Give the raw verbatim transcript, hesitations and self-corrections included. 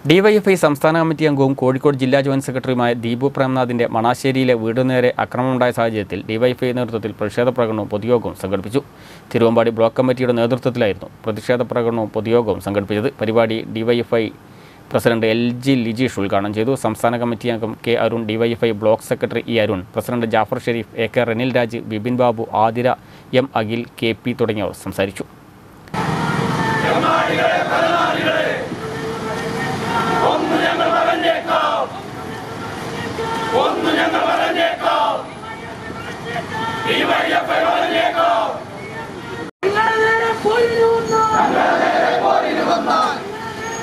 D Y F I സംസ്ഥാന കമ്മിറ്റി അംഗവും കോഴിക്കോട് ജില്ലാ ജോയിന്റ് സെക്രട്ടറിയുമായ ദീപു പ്രേംനാഥിന്റെ മണാശ്ശേരിയിലെ വീടുനേരെ ആക്രമണമുണ്ടായ സാഹചര്യത്തിൽ ഡി വൈ എഫ് ഐ നേതൃത്വത്തിൽ പ്രതിഷേധ പ്രകടനവും പൊതുയോഗവും സംഘടിപ്പിച്ചു. തിരുവമ്പാടി ബ്ലോക്ക് കമ്മിറ്റിയുടെ നേതൃത്വത്തിലായിരുന്നു പ്രതിഷേധ പ്രകടനവും പൊതുയോഗവും സംഘടിപ്പിച്ചത്. പരിപാടി D Y F I president L G Lijeesh ഉദ്ഘാടനം ചെയ്തു. സംസ്ഥാന കമ്മിറ്റി അംഗം K Arun, D Y F I block secretary E Arun, president Jafar Sharif, A K Renil Raj, Bipin Babu, Athira, M Akhil, K P തുടങ്ങിയവർ സംസാരിച്ചു. D Y F I